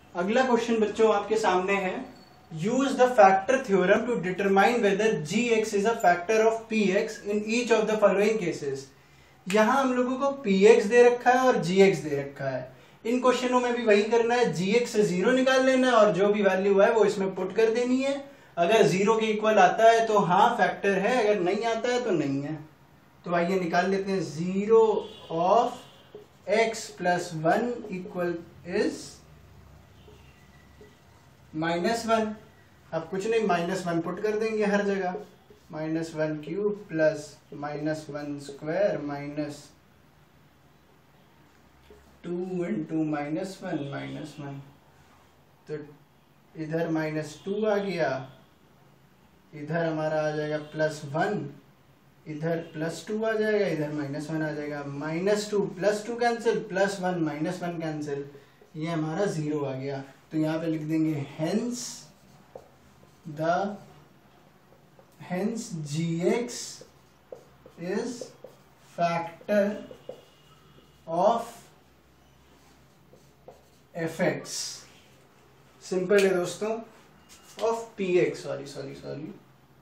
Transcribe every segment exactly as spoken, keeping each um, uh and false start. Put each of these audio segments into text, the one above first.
अगला क्वेश्चन बच्चों आपके सामने है, use the factor theorem to determine whether G X is a factor of P X in each of the following cases. यहां हम लोगों को पी एक्स दे रखा है और जी एक्स दे रखा है। इन क्वेश्चनों में भी वही करना है, जी एक्स से जीरो निकाल लेना है और जो भी वैल्यू है वो इसमें पुट कर देनी है। अगर जीरो के इक्वल आता है तो हाँ फैक्टर है, अगर नहीं आता है तो नहीं है। तो आइए निकाल लेते हैं, zero of X plus one equal is minus one. अब कुछ नहीं, माइनस वन पुट कर देंगे हर जगह, minus one cube plus minus one square minus two into minus one minus one. तो इधर माइनस टू आ गया, इधर हमारा आ जाएगा प्लस वन, इधर प्लस टू आ जाएगा, इधर माइनस वन आ जाएगा। Minus two plus two cancel, plus one minus one cancel, ये हमारा जीरो आ गया। तो यहाँ पे लिख देंगे hence the hence G X is factor of F X. Simple है दोस्तों, of P X, sorry sorry sorry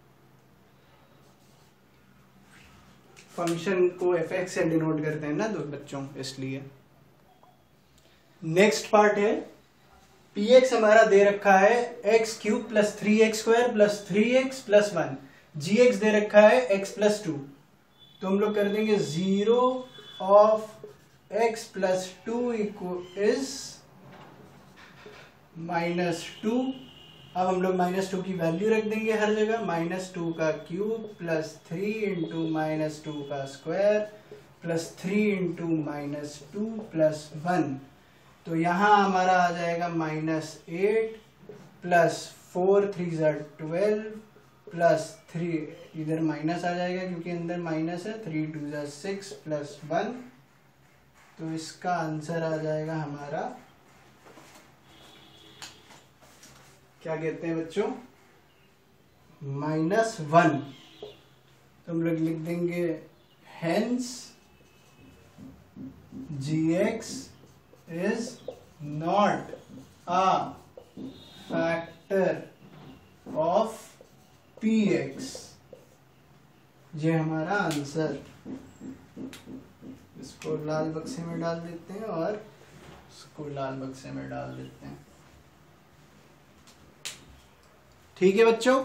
function को एफ एक्स से डिनोट करते हैं ना दो बच्चों, इसलिए। नेक्स्ट पार्ट है, पी एक्स हमारा दे रखा है X cube plus three X square plus three X plus one, G X दे रखा है एक्स प्लस टू। तो हम लोग कर देंगे zero of X plus two equal is minus two. अब हम लोग माइनस टू की वैल्यू रख देंगे हर जगह, माइनस टू का cube plus three into minus two का square plus three into minus two plus one. तो यहाँ हमारा आ जाएगा minus eight plus four three ज़ा ट्वेल्व प्लस थ्री, इधर माइनस आ जाएगा क्योंकि अंदर माइनस है, थ्री टू ज़ा सिक्स प्लस वन। तो इसका आंसर आ जाएगा हमारा, क्या कहते हैं बच्चों, माइनस वन। तो हम लोग लिख देंगे hence G X is not a factor of P X. ये हमारा आंसर। इसको लाल बक्से में डाल देते हैं और इसको लाल बक्से में डाल देते हैं। ठीक है बच्चों,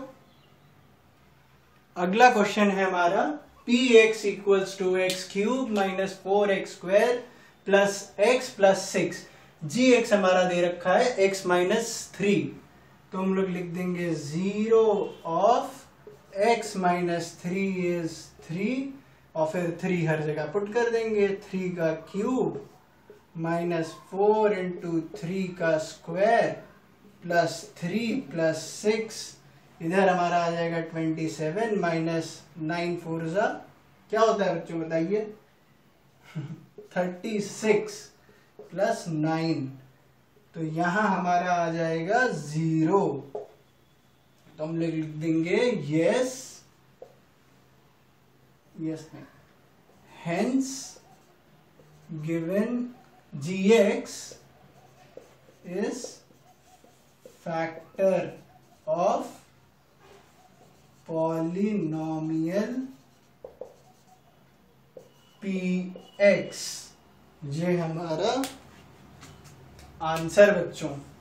अगला क्वेश्चन है हमारा, P X equals two X cube minus four X square plus X plus six. G X हमारा दे रखा है एक्स माइनस थ्री। तो हम लोग लिख देंगे zero of X minus three is three और फिर थ्री हर जगह पुट कर देंगे, थ्री का cube minus four into three का square plus three plus six, इधर हमारा आ जाएगा twenty seven minus nine four ज़ा क्या होता है बच्चों बताइए, थर्टी सिक्स प्लस नाइन। तो यहां हमारा आ जाएगा जीरो। तो हम लिख देंगे यस यस नहीं hence given G X is factor of polynomial P X. ये हमारा आंसर बच्चों।